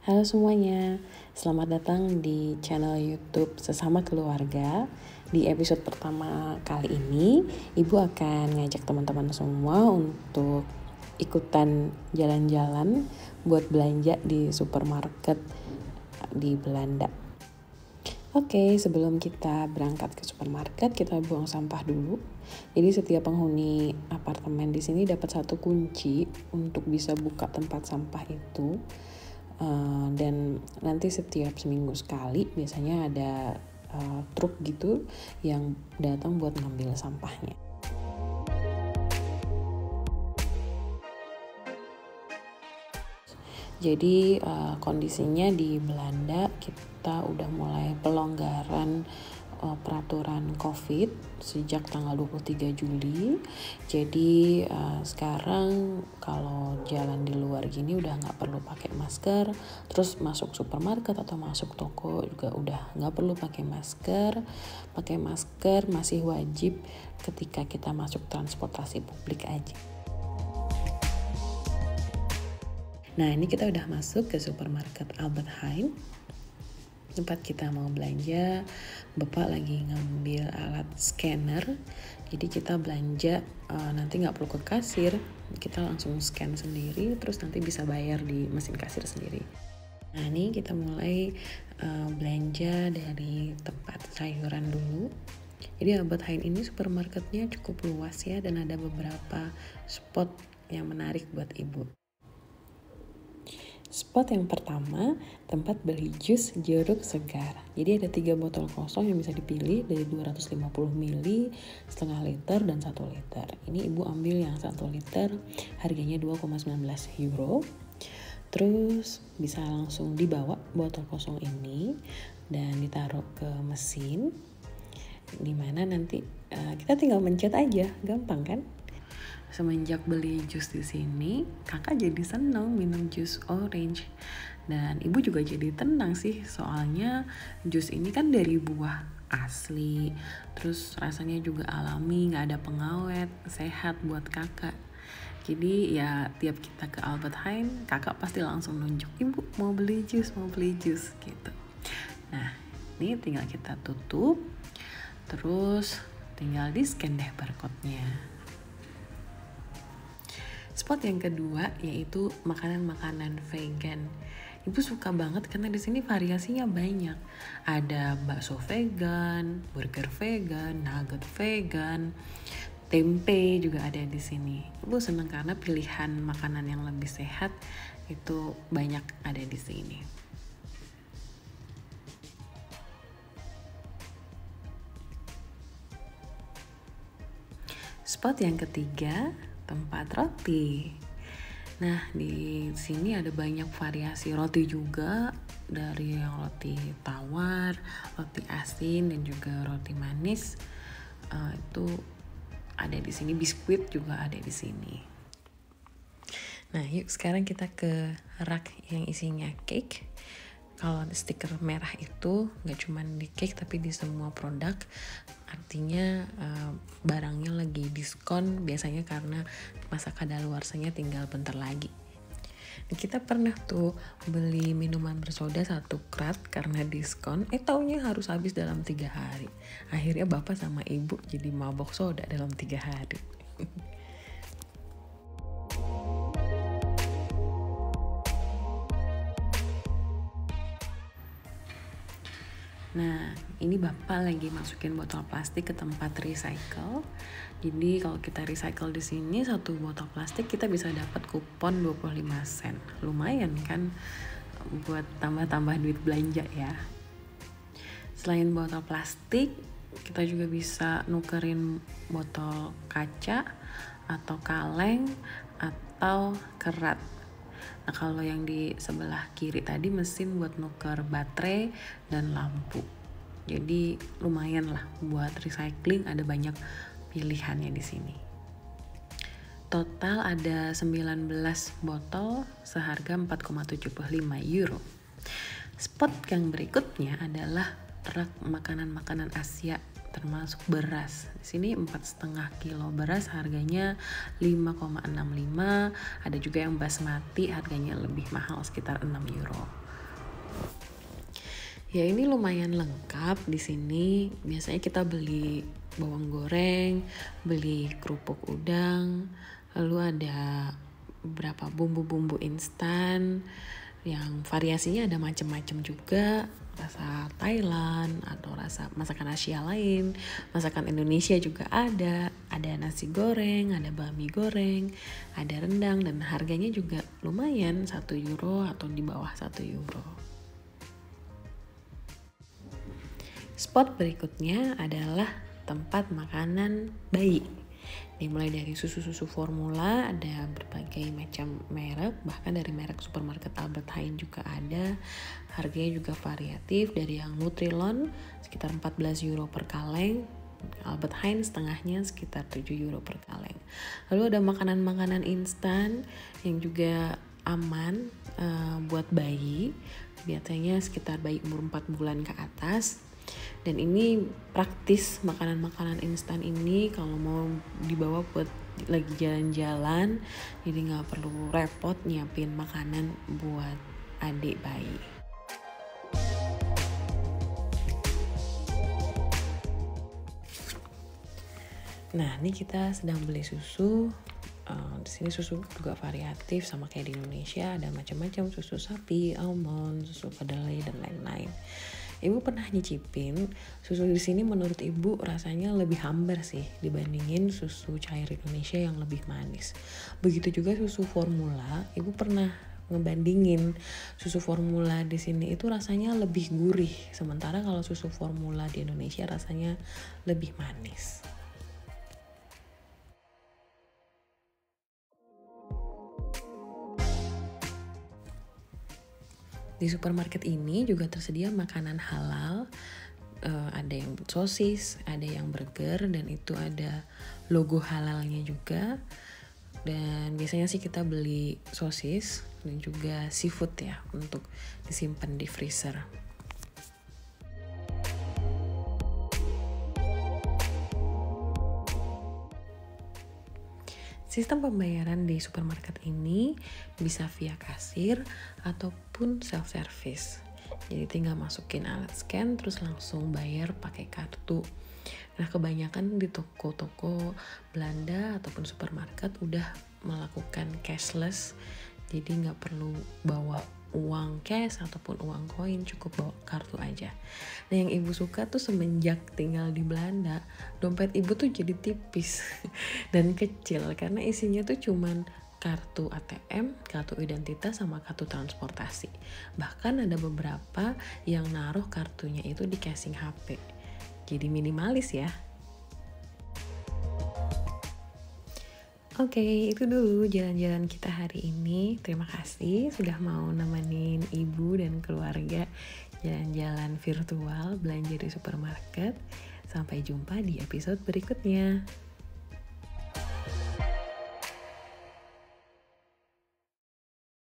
Halo semuanya, selamat datang di channel YouTube Sesama Keluarga. Di episode pertama kali ini, Ibu akan ngajak teman-teman semua untuk ikutan jalan-jalan buat belanja di supermarket di Belanda. Oke, sebelum kita berangkat ke supermarket, kita buang sampah dulu. Jadi setiap penghuni apartemen di sini dapat satu kunci untuk bisa buka tempat sampah itu. Dan nanti setiap seminggu sekali biasanya ada truk gitu yang datang buat ngambil sampahnya. Jadi kondisinya di Belanda kita udah mulai pelonggaran peraturan COVID sejak tanggal 23 Juli. Jadi sekarang kalau jalan di luar gini udah nggak perlu pakai masker. Terus masuk supermarket atau masuk toko juga udah nggak perlu pakai masker. Pakai masker masih wajib ketika kita masuk transportasi publik aja. Nah, ini kita udah masuk ke supermarket Albert Heijn. Tempat kita mau belanja, Bapak lagi ngambil alat scanner. Jadi kita belanja nanti nggak perlu ke kasir, kita langsung scan sendiri, terus nanti bisa bayar di mesin kasir sendiri. Nah, ini kita mulai belanja dari tempat sayuran dulu. Jadi Albert Heijn ini supermarketnya cukup luas ya, dan ada beberapa spot yang menarik buat ibu. Spot yang pertama, tempat beli jus jeruk segar. Jadi ada 3 botol kosong yang bisa dipilih dari 250 ml, setengah liter, dan 1 liter. Ini ibu ambil yang 1 liter, harganya 2,19 euro. Terus bisa langsung dibawa botol kosong ini dan ditaruh ke mesin, dimana nanti kita tinggal mencet aja, gampang kan? Semenjak beli jus di sini, kakak jadi seneng minum jus orange. Dan ibu juga jadi tenang sih, soalnya jus ini kan dari buah asli. Terus rasanya juga alami, gak ada pengawet, sehat buat kakak. Jadi ya tiap kita ke Albert Heijn, kakak pasti langsung nunjuk, ibu mau beli jus gitu. Nah, ini tinggal kita tutup, terus tinggal di scan deh barcode-nya. Spot yang kedua yaitu makanan-makanan vegan. Ibu suka banget karena di sini variasinya banyak. Ada bakso vegan, burger vegan, nugget vegan, tempe juga ada di sini. Ibu seneng karena pilihan makanan yang lebih sehat itu banyak ada di sini. Spot yang ketiga, tempat roti. Nah, di sini ada banyak variasi roti juga, dari yang roti tawar, roti asin, dan juga roti manis. Itu ada di sini, biskuit juga ada di sini. Nah, yuk sekarang kita ke rak yang isinya cake. Kalau stiker merah itu nggak cuma di cake tapi di semua produk, artinya barangnya lagi diskon biasanya karena masa kadaluarsanya tinggal bentar lagi. Nah, kita pernah tuh beli minuman bersoda 1 krat karena diskon, taunya harus habis dalam 3 hari. Akhirnya bapak sama ibu jadi mabok soda dalam 3 hari. Nah, ini bapak lagi masukin botol plastik ke tempat recycle. Jadi kalau kita recycle di sini 1 botol plastik kita bisa dapat kupon 25 sen. Lumayan kan buat tambah-tambah duit belanja ya. Selain botol plastik, kita juga bisa nukerin botol kaca atau kaleng atau kerat. Nah, kalau yang di sebelah kiri tadi mesin buat nuker baterai dan lampu. Jadi lumayan lah buat recycling, ada banyak pilihannya di sini. Total ada 19 botol seharga 4,75 euro. Spot yang berikutnya adalah rak makanan-makanan Asia termasuk beras. Di sini 4,5 kilo beras harganya 5,65. Ada juga yang basmati harganya lebih mahal sekitar 6 euro. Ya ini lumayan lengkap di sini. Biasanya kita beli bawang goreng, beli kerupuk udang, lalu ada beberapa bumbu-bumbu instan yang variasinya ada macam-macam juga, rasa Thailand atau rasa masakan Asia lain, masakan Indonesia juga ada nasi goreng, ada bakmi goreng, ada rendang, dan harganya juga lumayan, 1 euro atau di bawah 1 euro. Spot berikutnya adalah tempat makanan bayi. Dimulai dari susu-susu formula, ada berbagai macam merek, bahkan dari merek supermarket Albert Heijn juga ada. Harganya juga variatif, dari yang Nutrilon sekitar 14 euro per kaleng, Albert Heijn setengahnya sekitar 7 euro per kaleng. Lalu ada makanan-makanan instan yang juga aman buat bayi, biasanya sekitar bayi umur 4 bulan ke atas. Dan ini praktis, makanan-makanan instan ini kalau mau dibawa buat lagi jalan-jalan, jadi nggak perlu repot nyiapin makanan buat adik bayi. Nah, ini kita sedang beli susu. Di sini susu juga variatif sama kayak di Indonesia, ada macam-macam, susu sapi, almond, susu kedelai dan lain-lain. Ibu pernah nyicipin susu di sini, menurut ibu rasanya lebih hambar sih dibandingin susu cair Indonesia yang lebih manis. Begitu juga susu formula, ibu pernah ngebandingin susu formula di sini itu rasanya lebih gurih, sementara kalau susu formula di Indonesia rasanya lebih manis. Di supermarket ini juga tersedia makanan halal, ada yang sosis, ada yang burger, dan itu ada logo halalnya juga. Dan biasanya sih kita beli sosis dan juga seafood ya untuk disimpan di freezer. Sistem pembayaran di supermarket ini bisa via kasir ataupun self-service. Jadi tinggal masukin alat scan terus langsung bayar pakai kartu. Nah, kebanyakan di toko-toko Belanda ataupun supermarket udah melakukan cashless. Jadi nggak perlu bawa uang cash ataupun uang koin, cukup bawa kartu aja. Nah, yang ibu suka tuh semenjak tinggal di Belanda, dompet ibu tuh jadi tipis dan kecil karena isinya tuh cuman kartu ATM, kartu identitas, sama kartu transportasi. Bahkan ada beberapa yang naruh kartunya itu di casing HP. Jadi minimalis ya. Oke, itu dulu jalan-jalan kita hari ini. Terima kasih sudah mau nemenin ibu dan keluarga jalan-jalan virtual belanja di supermarket. Sampai jumpa di episode berikutnya.